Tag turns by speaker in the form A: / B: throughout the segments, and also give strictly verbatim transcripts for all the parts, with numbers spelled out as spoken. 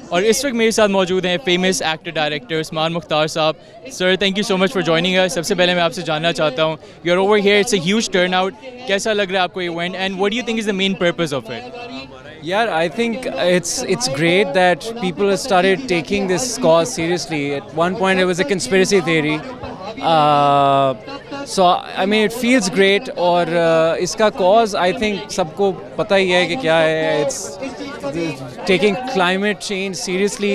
A: और इस वक्त मेरे साथ मौजूद हैं famous actor director Usman Mukhtar साहब. Sir, thank you so much for joining us. सबसे पहले मैं आपसे जानना चाहता हूँ, you are over here, it's a huge turn out. कैसा लग रहा है आपको event and what do you think is the main purpose of it?
B: Yeah, I think it's it's great that people have started taking this cause seriously. At one point, it was a conspiracy theory. Uh, so I mean, it feels great. और uh, इसका cause, I think सबको पता ही है कि क्या है. It's taking climate change seriously.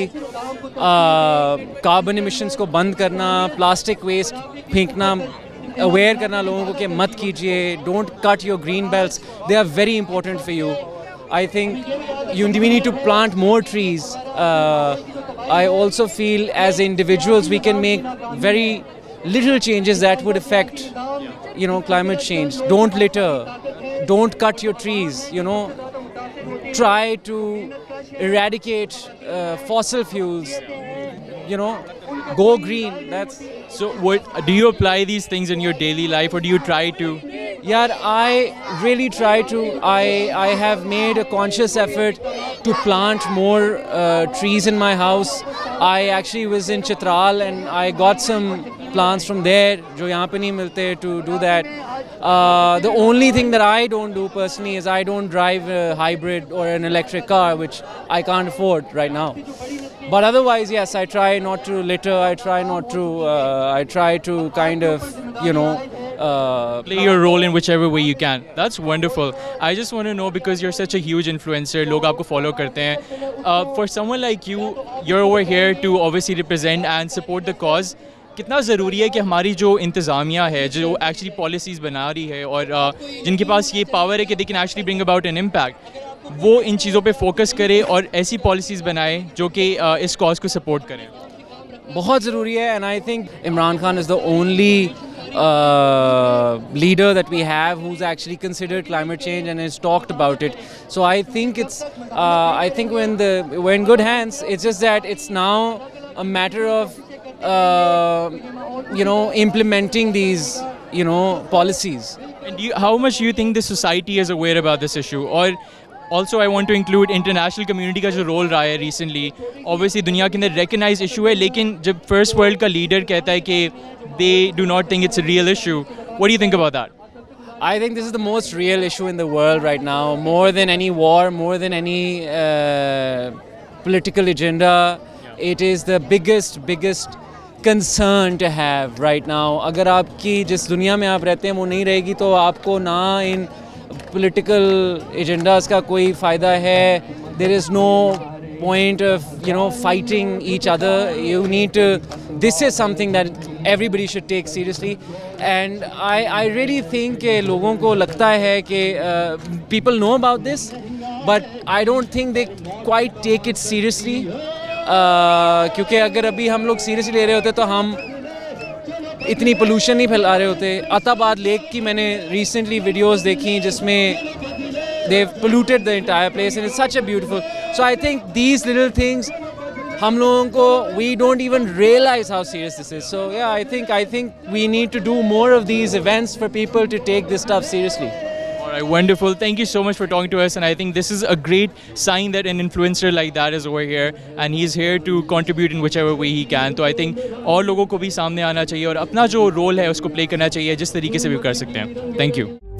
B: Uh, carbon emissions को बंद करना, plastic waste फेंकना, aware करना लोगों को कि मत कीजिए. Don't cut your green belts. They are very important for you. I think you, we need to plant more trees. Uh, I also feel as individuals we can make very little changes that would affect, you know, climate change. Don't litter. Don't cut your trees. You know, try to eradicate uh, fossil fuels. You know, go green. That's
A: so. What do you apply these things in your daily life, or do you try to?
B: Yeah, I really try to. I I have made a conscious effort to plant more uh, trees in my house. I actually was in Chitral and I got some plants from there, जो यहाँ पे नहीं मिलते, to do that. Uh, the only thing that I don't do personally is I don't drive a hybrid or an electric car, which I can't afford right now. But otherwise, yes, I try not to litter. I try not to. Uh, I try to kind of, you know. Uh,
A: play your role in whichever way you can. That's wonderful. I just want to know, because you're such a huge influencer, लोग आपको follow करते हैं. Uh, for someone like you, you're over here to obviously represent and support the cause. कितना ज़रूरी है कि हमारी जो इंतज़ामिया है, जो actually policies बना रही है और uh, जिनके पास ये power है कि they can actually bring about an impact, वो इन चीज़ों पे focus करे और ऐसी policies बनाए जो कि uh, इस cause को support करें.
B: बहुत ज़रूरी है. And I think Imran Khan is the only Uh, leader that we have who's actually considered climate change and has talked about it. So I think it's uh, I think we're in the we're in good hands. It's just that it's now a matter of uh, you know implementing these you know policies.
A: And do you, how much do you think the society is aware about this issue? Or also I want to include international community का जो role रहा है recently. Obviously दुनिया के अंदर recognized issue है, लेकिन जब first world का leader कहता है कि they do not think it's a real issue, what do you think about that?
B: I think this is the most real issue in the world right now, more than any war, more than any uh, political agenda. Yeah. It is the biggest, biggest concern to have right now. अगर आपकी जिस दुनिया में आप रहते हैं वो नहीं रहेगी तो आपको ना इन political agendas का कोई फ़ायदा है. There is no point of you know fighting each other. You need to. This is something that everybody should take seriously, and I I really think कि लोगों को लगता है कि uh, people know about this, but I don't think they quite take it seriously. Uh, क्योंकि अगर अभी हम लोग seriously ले रहे होते तो हम इतनी pollution नहीं फैला रहे होते. अताबाद लेक की मैंने recently videos देखी जिसमें they've polluted the entire place and it's such a beautiful. So I think these little things, हम लोगों को, we don't even realize how serious this is. So yeah, I think I think we need to do more of these events for people to take this stuff seriously.
A: All right, wonderful. Thank you so much for talking to us, and I think this is a great sign that an influencer like that is over here and he's here to contribute in whichever way he can. तो I think और लोगों को भी सामने आना चाहिए और अपना जो रोल है उसको प्ले करना चाहिए जिस तरीके से भी कर सकते हैं. Thank you.